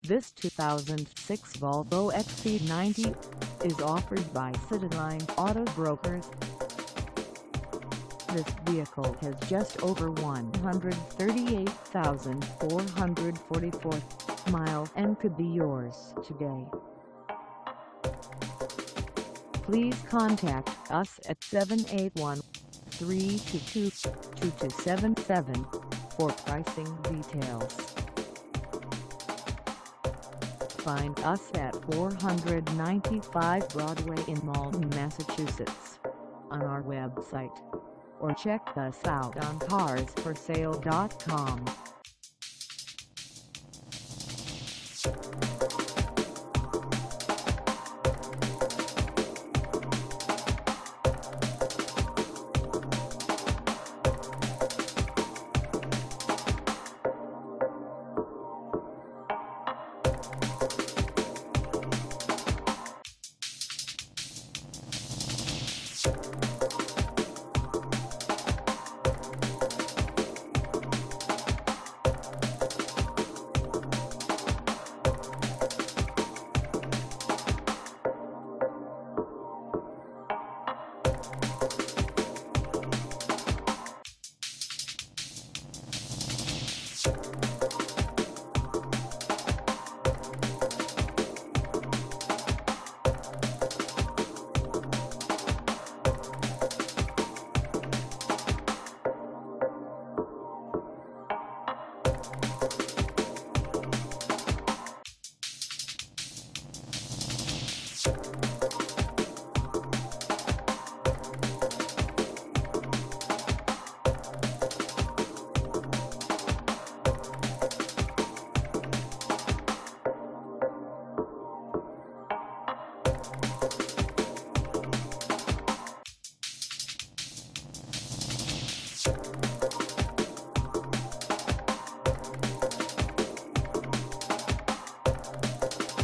This 2006 Volvo XC90 is offered by Cityline Auto Brokers. This vehicle has just over 138,444 miles and could be yours today. Please contact us at 781-322-2277 for pricing details. Find us at 495 Broadway in Malden, Massachusetts, on our website, or check us out on carsforsale.com.